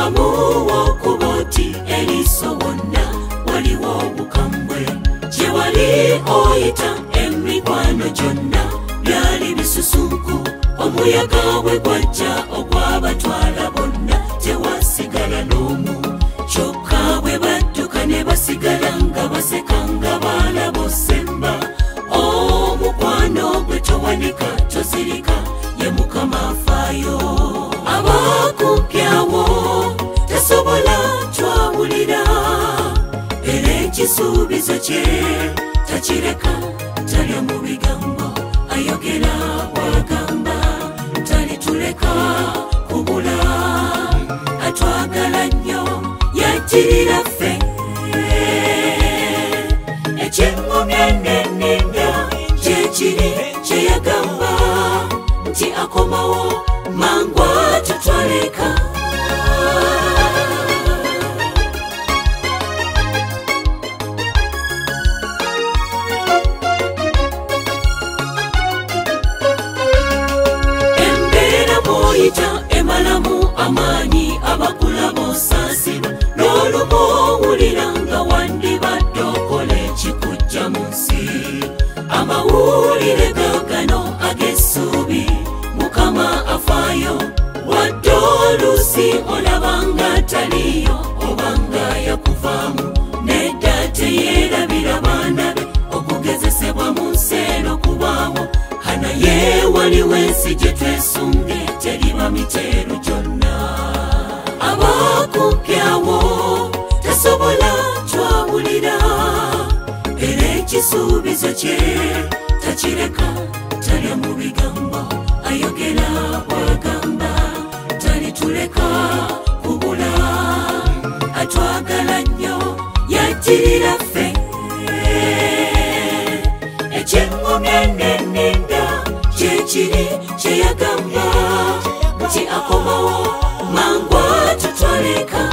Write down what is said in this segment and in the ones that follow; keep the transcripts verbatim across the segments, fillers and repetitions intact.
obulamu w'okuboti eriiso wonna waliwo obukambwe gye wali oyita emikwano gyonna byali bisusunku omuyaga bwe gwajja ogwabatwala bonna tewasigala n'omu kyokka bwe badduka ne basigala nga baseka nga baana bosemba omukwano gwe towanika tozirika ye Mukama afaayo abakumpyawo tasobola twawulira era ekisuubizo kye takireka talya mu bigambo ayogera bwagamba talituleka kubula atwagala nnyo yajjirira ffe ekyengomya nenninda kyekiri kye yagamba nti akomawo mangwa tutwaleka embeera bw'oyita emalamu amaanyi abakula b'osaasira n'olumu owulira nga wandibadde okola ekikujja mu nsi amawulire gaagano ag'essuubi Mukama afaayo wadde oluusi olabanga taliyo obanga yakuvaamu nedda teyeerabira baana be okugezesebwa mu nsi eno kubaawo hanaye waliwo ensi gye twesunge teriba miteero gyonna abakumpyawo tasobola twawulira era ekisuubizo kye takireka talya mu bigambo ayogera bwagamba talituleka kubula atwagala nnyo yajjirira ffe ekyengomya nenninda kyekiri kye yagamba nti akomawo mangwa tutwaleka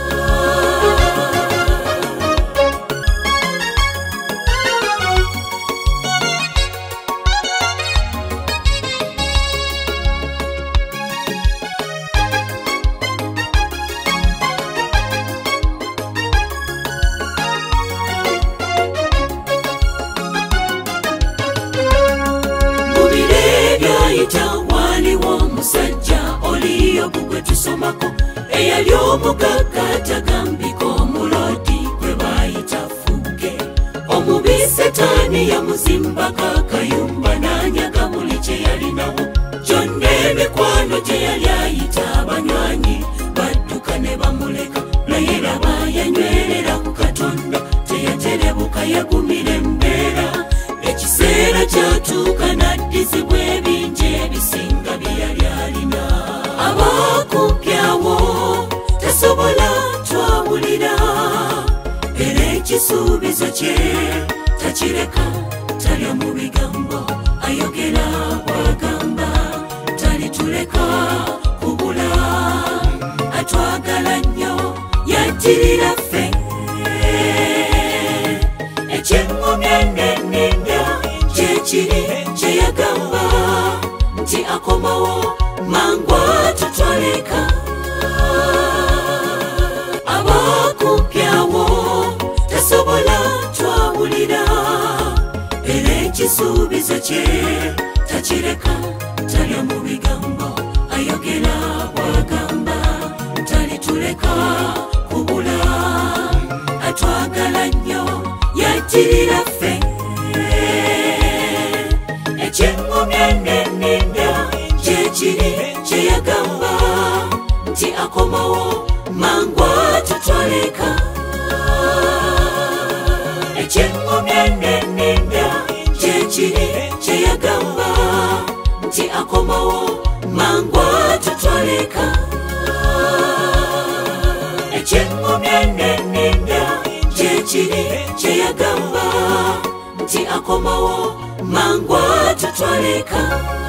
waliwo omusajja oliyo gugwe tusomako eyali omugagga tagambika omulodi gwe baayita Fugge omubi setaani yamuzimbako akayumba n'anyaga buli kye yalinawo gyonna emikwano gye yali ayita abanywanyi badduka ne bamuleka naye laba yanywerera ku Katonda teyaterebuka yagumira embeera ekiseera kyatuuka n'addizibwa ebingi ebisinga bye yali alina abakumpyawo tasobola twawulira era ekisuubizo kye takireka talya mu bigambo ayogera bwagamba talituleka kubula atwagala nnyo yajjirira ffe ekyengomya nenninda kyekiri kye yagamba nti akomawo mangwa tutwaleka abakumpyawo tasobola twawulira era ekisuubizo kye takireka talya mu bigambo ayogera bwagamba talituleka kubula atwagala nnyo yajjirira ffe ekyengomya nenninda kyekiri kye yagamba nti akomawo mangwa tutwaleka ekyengomya nenninda kyekiri kye yagamba nti akomawo mangwa tutwaleka ekyengomya nenninda kyekiri kye yagamba nti akomawo mangwa tutwaleka